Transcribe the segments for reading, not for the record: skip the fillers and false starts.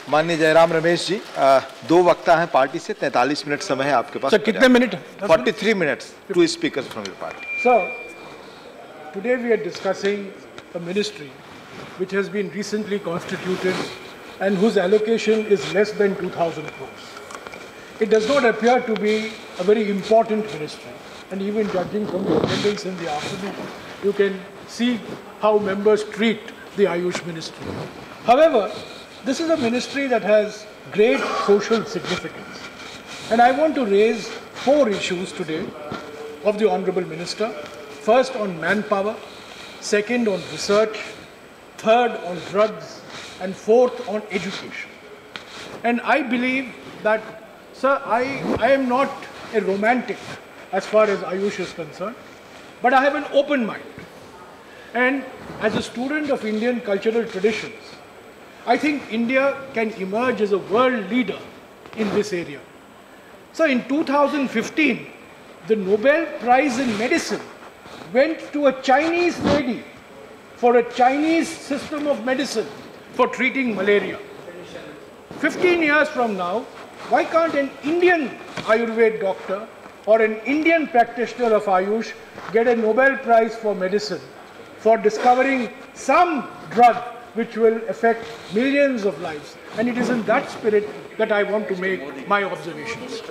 माननीय जयराम रमेश जी, दो वक्ता हैं पार्टी से, 43 मिनट समय है आपके पास। सर कितने minute? 43 minutes, 2 speakers from your party. Sir, today we are discussing a ministry which has been recently constituted and whose allocation is less than 2,000 crores. It does not appear to be a very important ministry, and even judging from the attendance in the afternoon, you can see how members treat the Ayush ministry. However, this is a ministry that has great social significance, and I want to raise 4 issues today of the Honorable Minister. First on manpower, second on research, third on drugs, and fourth on education. And I believe that, sir, I am not a romantic as far as Ayush is concerned, but I have an open mind. And as a student of Indian cultural traditions, I think India can emerge as a world leader in this area. So in 2015, the Nobel Prize in Medicine went to a Chinese lady for a Chinese system of medicine for treating malaria. 15 years from now, why can't an Indian Ayurveda doctor or an Indian practitioner of Ayush get a Nobel Prize for medicine for discovering some drug which will affect millions of lives? And it is in that spirit that I want to make my observations.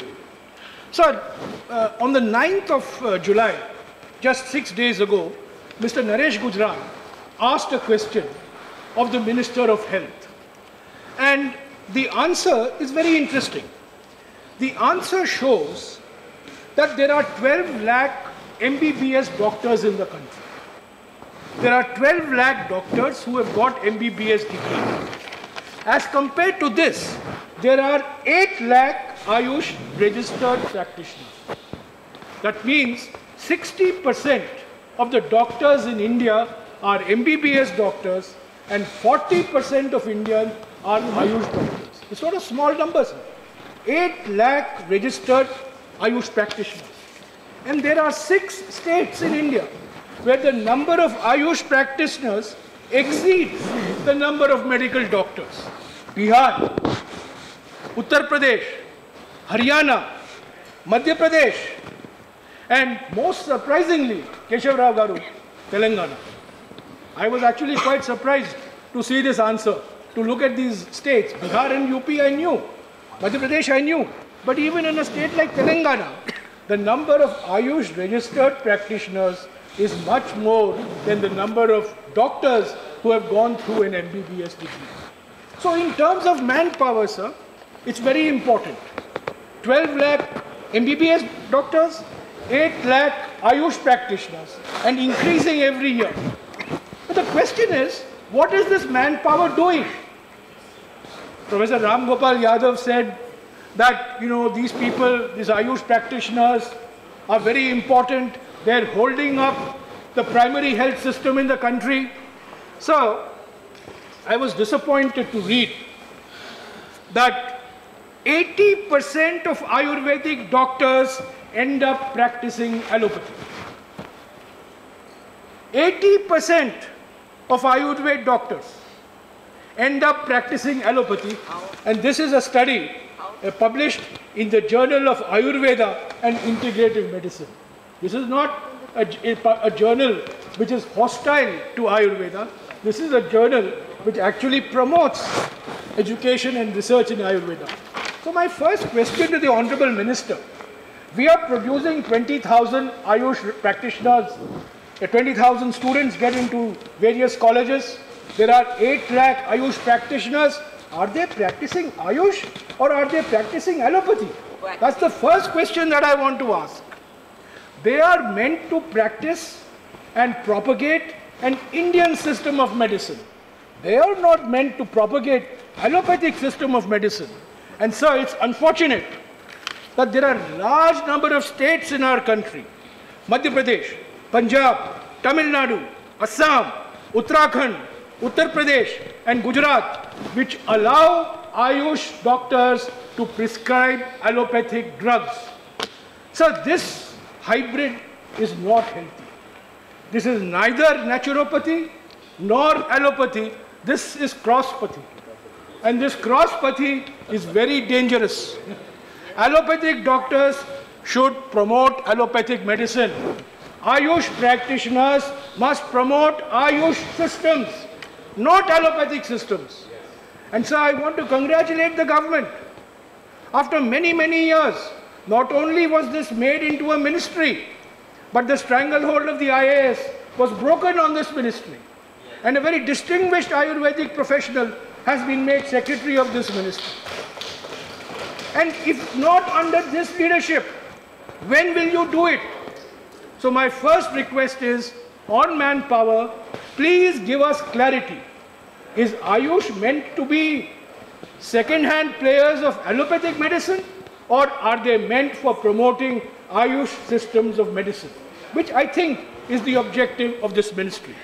Sir, on the 9th of July, just 6 days ago, Mr. Naresh Gujral asked a question of the Minister of Health. And the answer is very interesting. The answer shows that there are 12 lakh MBBS doctors in the country. There are 12 lakh doctors who have got MBBS degree. As compared to this, there are 8 lakh Ayush registered practitioners. That means 60% of the doctors in India are MBBS doctors and 40% of Indians are Ayush doctors. It's not a small number, sir. 8 lakh registered Ayush practitioners. And there are 6 states in India where the number of Ayush practitioners exceeds the number of medical doctors. Bihar, Uttar Pradesh, Haryana, Madhya Pradesh, and most surprisingly, Keshav Rao Garu, Telangana. I was actually quite surprised to see this answer, to look at these states. Bihar and UP I knew, Madhya Pradesh I knew, but even in a state like Telangana, the number of Ayush registered practitioners is much more than the number of doctors who have gone through an MBBS degree. So in terms of manpower, sir, it's very important. 12 lakh MBBS doctors, 8 lakh Ayush practitioners, and increasing every year. But the question is, what is this manpower doing? Professor Ram Gopal Yadav said that, these people, these Ayush practitioners are very important. They're holding up the primary health system in the country. So, I was disappointed to read that 80% of Ayurvedic doctors end up practicing allopathy. 80% of Ayurvedic doctors end up practicing allopathy, and this is a study published in the Journal of Ayurveda and Integrative Medicine. This is not a journal which is hostile to Ayurveda. This is a journal which actually promotes education and research in Ayurveda. So my first question to the Honorable Minister, we are producing 20,000 Ayush practitioners, 20,000 students get into various colleges. There are 8 lakh Ayush practitioners. Are they practicing Ayush or are they practicing allopathy? That's the first question that I want to ask. They are meant to practice and propagate an Indian system of medicine. They are not meant to propagate allopathic system of medicine. And so it's unfortunate that there are large number of states in our country, Madhya Pradesh, Punjab, Tamil Nadu, Assam, Uttarakhand, Uttar Pradesh and Gujarat, which allow Ayush doctors to prescribe allopathic drugs. So this hybrid is not healthy. This is neither naturopathy nor allopathy. This is crosspathy. And this cross-pathy is very dangerous. Allopathic doctors should promote allopathic medicine. Ayush practitioners must promote Ayush systems, not allopathic systems. And so I want to congratulate the government. After many, many years, not only was this made into a ministry, but the stranglehold of the IAS was broken on this ministry. And a very distinguished Ayurvedic professional has been made secretary of this ministry. And if not under this leadership, when will you do it? So my first request is, on manpower, please give us clarity. Is Ayush meant to be second-hand players of allopathic medicine, or are they meant for promoting Ayush systems of medicine, which I think is the objective of this ministry.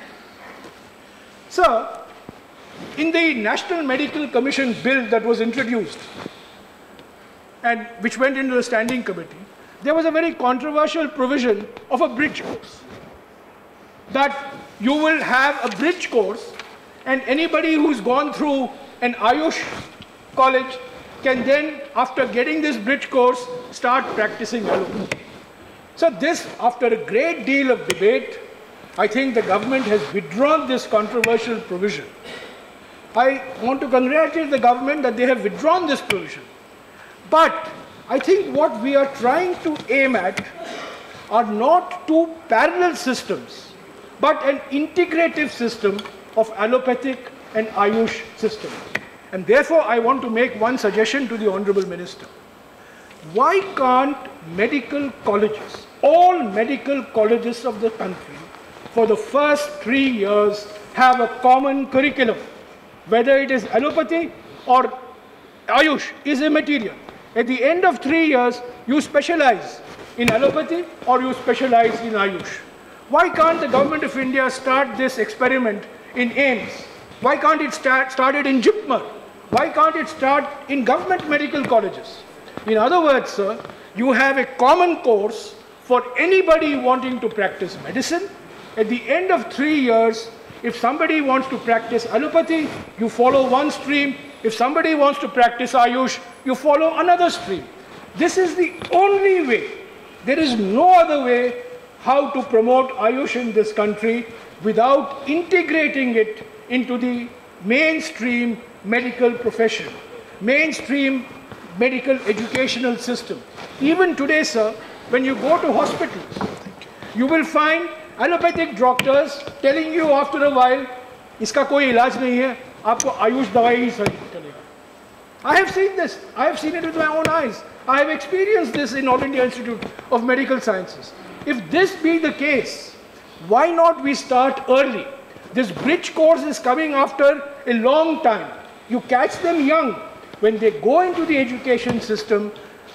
Sir, in the National Medical Commission bill that was introduced and which went into the standing committee, there was a very controversial provision of a bridge course. That you will have a bridge course, and anybody who's gone through an Ayush college can then, after getting this bridge course, start practicing allopathy. So this, after a great deal of debate, I think the government has withdrawn this controversial provision. I want to congratulate the government that they have withdrawn this provision. But I think what we are trying to aim at are not two parallel systems, but an integrative system of allopathic and Ayush systems. And therefore, I want to make one suggestion to the Honorable Minister. Why can't medical colleges, all medical colleges of the country, for the first 3 years have a common curriculum? Whether it is allopathy or Ayush is immaterial. At the end of 3 years, you specialize in allopathy or you specialize in Ayush. Why can't the Government of India start this experiment in AIIMS? Why can't it start it in JIPMER? Why can't it start in government medical colleges? In other words, sir, you have a common course for anybody wanting to practice medicine. At the end of 3 years, if somebody wants to practice allopathy, you follow one stream. If somebody wants to practice Ayush, you follow another stream. This is the only way. There is no other way how to promote Ayush in this country without integrating it into the mainstream medical profession, mainstream medical educational system. Even today, sir, when you go to hospitals, you will find allopathic doctors telling you after a while, iska koi ilaj nahi hai, aapko Ayush dawai hi sahi chalega. I have seen this. I have seen it with my own eyes. I have experienced this in All India Institute of Medical Sciences. If this be the case, why not we start early? This bridge course is coming after a long time. You catch them young. When they go into the education system,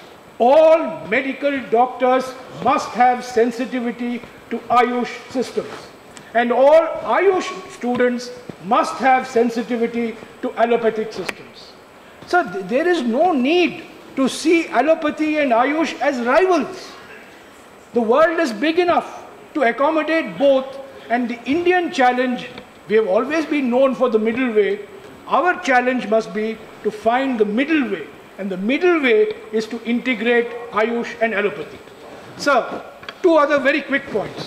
all medical doctors must have sensitivity to Ayush systems. And all Ayush students must have sensitivity to allopathic systems. So there is no need to see allopathy and Ayush as rivals. The world is big enough to accommodate both, and the Indian challenge, we have always been known for the middle way. Our challenge must be to find the middle way, and the middle way is to integrate Ayush and allopathy. Sir, two other very quick points.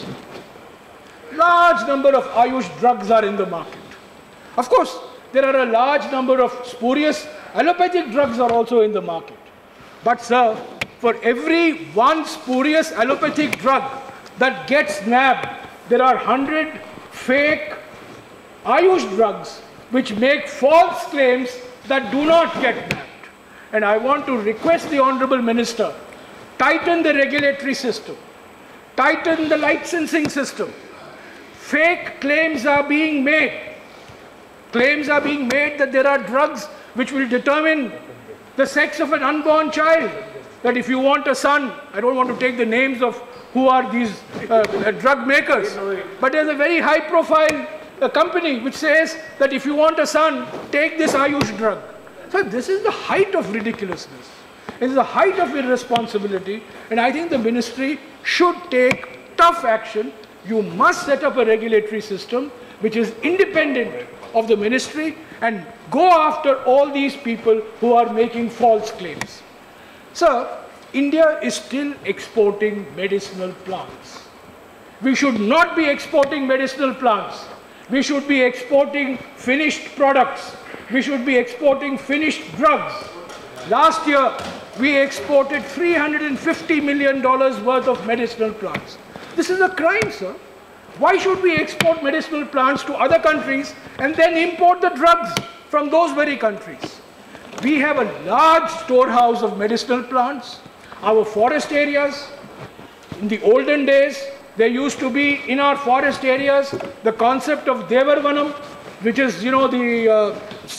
Large number of Ayush drugs are in the market. Of course, there are a large number of spurious allopathic drugs are also in the market. But sir, for every one spurious allopathic drug that gets nabbed, there are 100 fake Ayush drugs which make false claims that do not get nabbed. And I want to request the Honorable Minister, tighten the regulatory system, tighten the licensing system. Fake claims are being made. Claims are being made that there are drugs which will determine the sex of an unborn child. That if you want a son, I don't want to take the names of who are these drug makers, but there's a very high profile company which says that if you want a son, take this Ayush drug. So this is the height of ridiculousness. It is the height of irresponsibility, and I think the ministry should take tough action. You must set up a regulatory system which is independent of the ministry and go after all these people who are making false claims. Sir, India is still exporting medicinal plants. We should not be exporting medicinal plants. We should be exporting finished products. We should be exporting finished drugs. Last year, we exported $350 million worth of medicinal plants. This is a crime, sir. Why should we export medicinal plants to other countries and then import the drugs from those very countries? We have a large storehouse of medicinal plants. Our forest areas, in the olden days, there used to be in our forest areas the concept of Devarvanam, which is, the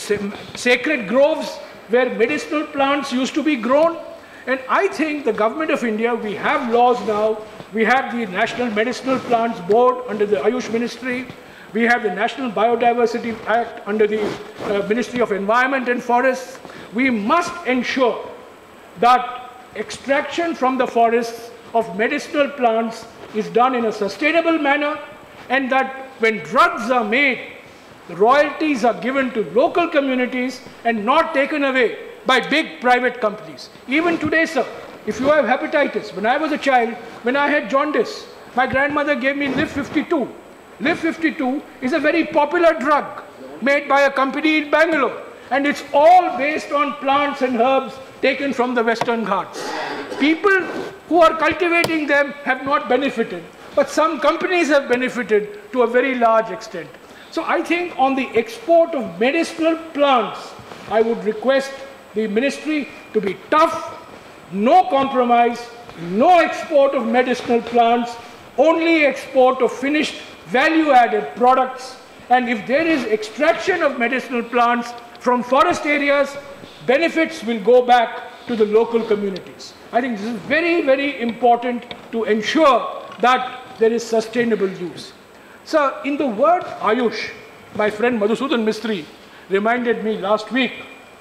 sacred groves where medicinal plants used to be grown. And I think the government of India, we have laws now. We have the National Medicinal Plants Board under the Ayush Ministry. We have the National Biodiversity Act under the Ministry of Environment and Forests. We must ensure that extraction from the forests of medicinal plants is done in a sustainable manner, and that when drugs are made, the royalties are given to local communities and not taken away by big private companies. Even today, sir, if you have hepatitis, when I was a child, when I had jaundice, my grandmother gave me Liv 52. Liv 52 is a very popular drug made by a company in Bangalore, and it's all based on plants and herbs taken from the Western Ghats. People who are cultivating them have not benefited, but some companies have benefited to a very large extent. So I think on the export of medicinal plants, I would request the ministry to be tough, no compromise, no export of medicinal plants, only export of finished value-added products. And if there is extraction of medicinal plants from forest areas, benefits will go back to the local communities. I think this is very, very important to ensure that there is sustainable use. Sir, in the word Ayush, my friend Madhusudan Mistry reminded me last week,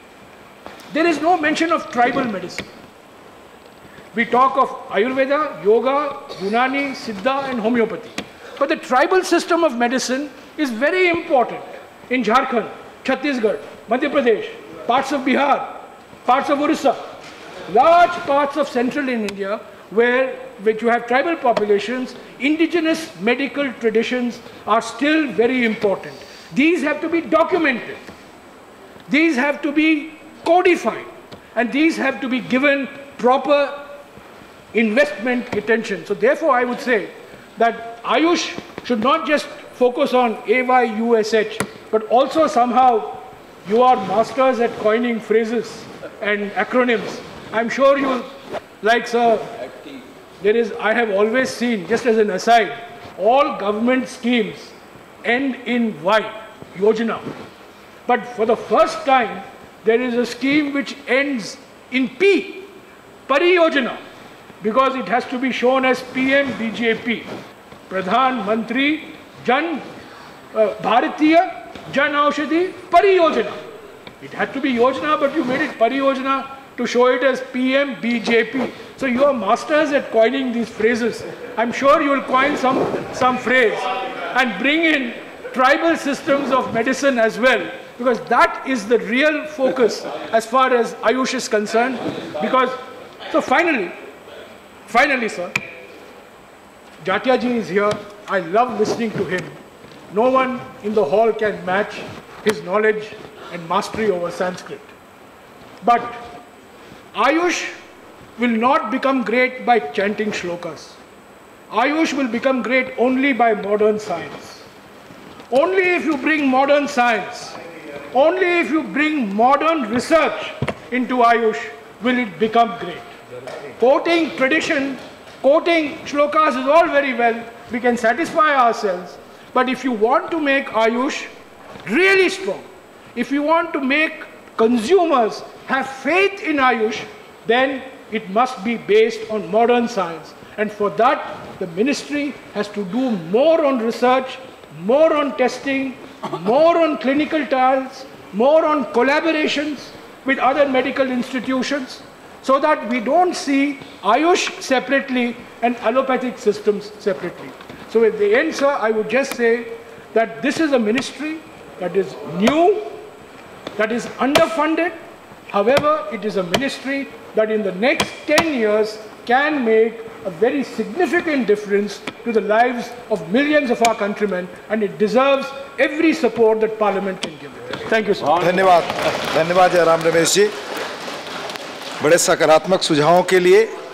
there is no mention of tribal medicine. We talk of Ayurveda, Yoga, Unani, Siddha and homeopathy. But the tribal system of medicine is very important in Jharkhand, Chhattisgarh, Madhya Pradesh, parts of Bihar, parts of Orissa, large parts of central India which you have tribal populations, indigenous medical traditions are still very important. These have to be documented. These have to be codified. And these have to be given proper investment attention. So therefore, I would say that Ayush should not just focus on AYUSH, but also somehow you are masters at coining phrases and acronyms. I'm sure you, like sir, I have always seen, just as an aside, all government schemes end in Y, Yojana. But for the first time, there is a scheme which ends in P, Pariyojana, because it has to be shown as PMBJP, Pradhan Mantri Jan Bharatiya Jan Aushadhi Pariyojana. It had to be Yojana, but you made it Pariyojana to show it as PMBJP. So you are masters at coining these phrases. I'm sure you will coin some phrase and bring in tribal systems of medicine as well, because that is the real focus as far as Ayush is concerned. Because, so finally sir, Jatia ji is here. I love listening to him. No one in the hall can match his knowledge and mastery over Sanskrit. But Ayush will not become great by chanting shlokas. Ayush will become great only by modern science. Only if you bring modern science, only if you bring modern research into Ayush will it become great. Quoting tradition, quoting shlokas is all very well. We can satisfy ourselves. But if you want to make Ayush really strong, if you want to make consumers have faith in Ayush, then it must be based on modern science. And for that, the ministry has to do more on research, more on testing, more on clinical trials, more on collaborations with other medical institutions, so that we don't see Ayush separately and allopathic systems separately. So at the end, sir, I would just say that this is a ministry that is new, that is underfunded. However, it is a ministry that in the next 10 years can make a very significant difference to the lives of millions of our countrymen, and it deserves every support that Parliament can give it. Thank you, sir. धन्यवाद जयराम रमेश जी, बड़े सकारात्मक सुझावों के लिए।